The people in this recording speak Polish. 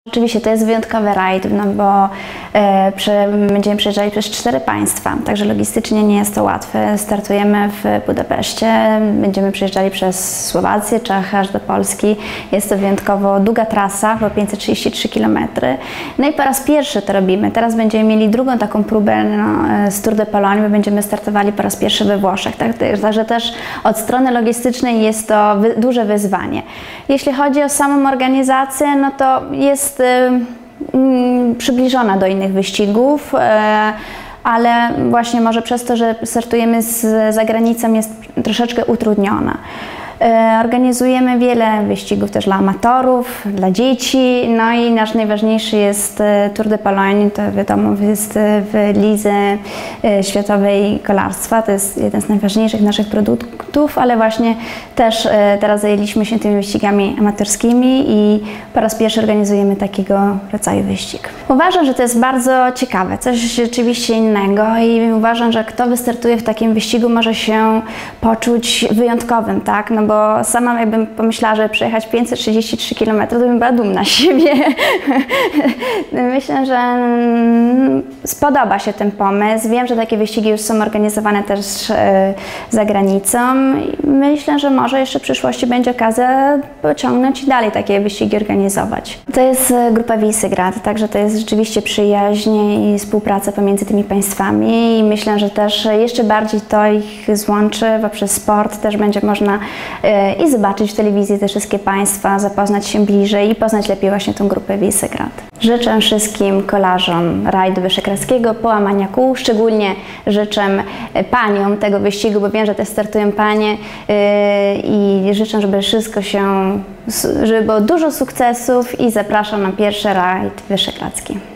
Oczywiście to jest wyjątkowy rajd, no bo będziemy przejeżdżali przez 4 państwa, także logistycznie nie jest to łatwe. Startujemy w Budapeszcie, będziemy przejeżdżali przez Słowację, Czechy aż do Polski. Jest to wyjątkowo długa trasa, bo 533 km. No i po raz pierwszy to robimy. Teraz będziemy mieli drugą taką próbę z Tour de Pologne, bo będziemy startowali po raz pierwszy we Włoszech. Także też od strony logistycznej jest to duże wyzwanie. Jeśli chodzi o samą organizację, no to jest przybliżona do innych wyścigów, ale właśnie może przez to, że startujemy z zagranicą, jest troszeczkę utrudniona. Organizujemy wiele wyścigów też dla amatorów, dla dzieci, no i nasz najważniejszy jest Tour de Pologne, to wiadomo jest w lidze światowej kolarstwa, to jest jeden z najważniejszych naszych produktów, ale właśnie też teraz zajęliśmy się tymi wyścigami amatorskimi i po raz pierwszy organizujemy takiego rodzaju wyścig. Uważam, że to jest bardzo ciekawe, coś rzeczywiście innego i uważam, że kto wystartuje w takim wyścigu może się poczuć wyjątkowym, tak? No bo sama jakbym pomyślała, że przejechać 533 km, to bym była dumna z siebie. Myślę, że spodoba się ten pomysł. Wiem, że takie wyścigi już są organizowane też za granicą. Myślę, że może jeszcze w przyszłości będzie okazja pociągnąć i dalej takie wyścigi organizować. To jest grupa Visegrad, także to jest rzeczywiście przyjaźń i współpraca pomiędzy tymi państwami i myślę, że też jeszcze bardziej to ich złączy poprzez sport. Też będzie można i zobaczyć w telewizji te wszystkie państwa, zapoznać się bliżej i poznać lepiej właśnie tą grupę Visegrad. Życzę wszystkim kolarzom rajdu wyszehradzkiego połamania kół, szczególnie życzę paniom tego wyścigu, bo wiem, że też startują panie i życzę, żeby wszystko żeby było dużo sukcesów i zapraszam na pierwszy rajd wyszehradzki.